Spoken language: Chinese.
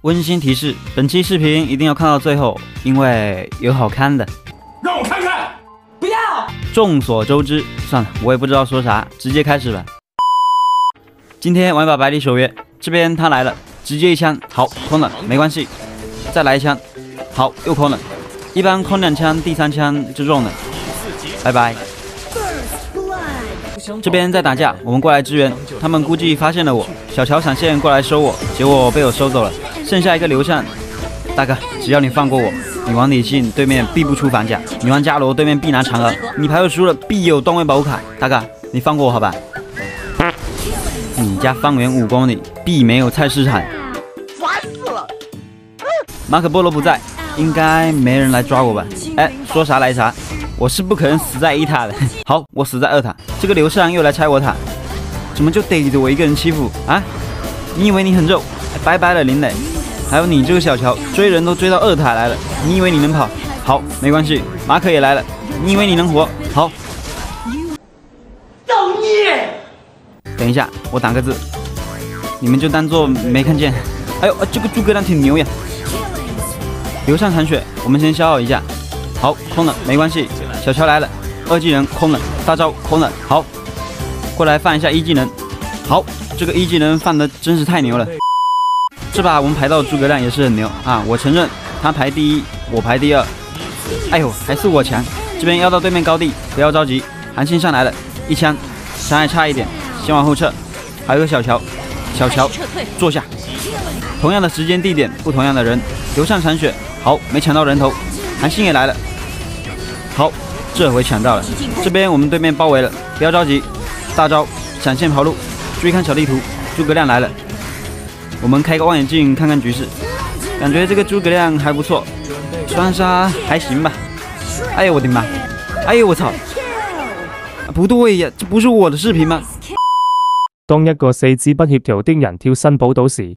温馨提示：本期视频一定要看到最后，因为有好看的。 让我看看！不要！ 众所周知，算了，我也不知道说啥，直接开始吧。今天玩把百里守约，这边他来了，直接一枪，好，空了，没关系，再来一枪，好，又空了。一般空2枪，第3枪就中了，拜拜。这边在打架，我们过来支援，他们估计发现了我，小乔闪现过来收我，结果被我收走了，剩下一个刘禅。大哥，只要你放过我，你玩李信对面必不出反甲，你玩伽罗对面必拿嫦娥，你排位输了必有段位保护卡。大哥，你放过我好吧？你家方圆5公里必没有菜市场， 烦死了！ 马可波罗不在，应该没人来抓我吧？哎，说啥来啥，我是不可能死在1塔的。好，我死在2塔，这个刘禅又来拆我塔，怎么就逮着我一个人欺负啊？你以为你很肉？拜拜了林磊。还有你这个小乔，追人都追到2塔来了，你以为你能跑？好，没关系，马可也来了，你以为你能活？好， 造孽！ 等一下，我打个字，你们就当做没看见。哎呦，这个诸葛亮挺牛呀！刘禅残血，我们先消耗一下。好，空了，没关系。小乔来了，2技能空了，大招空了。好，过来放一下1技能。好，这个1技能放的真是太牛了。这把我们排到诸葛亮也是很牛啊！我承认他排第1，我排第2。哎呦，还是我强。这边要到对面高地，不要着急。韩信上来了，一枪，伤害差一点，先往后撤。还有个小乔，小乔坐下。同样的时间地点，不同样的人。刘禅残血，好，没抢到人头。韩信也来了，好，这回抢到了。这边我们对面包围了，不要着急，大招闪现跑路。注意看小地图，诸葛亮来了。我们开个望远镜看看局势，感觉这个诸葛亮还不错，双杀还行吧。哎呦我的妈！哎呦我操！不对呀，这不是我的视频吗？ 當一個四肢不協調的人跳新寶島時，